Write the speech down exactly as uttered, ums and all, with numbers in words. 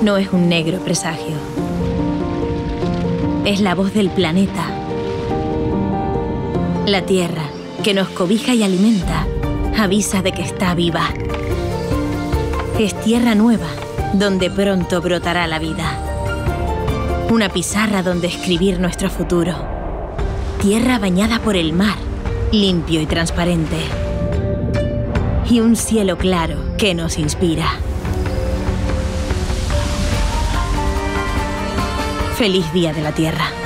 No es un negro presagio. Es la voz del planeta. La tierra, que nos cobija y alimenta, avisa de que está viva. Es tierra nueva, donde pronto brotará la vida. Una pizarra donde escribir nuestro futuro. Tierra bañada por el mar, limpio y transparente. Y un cielo claro que nos inspira. Feliz Día de la Tierra.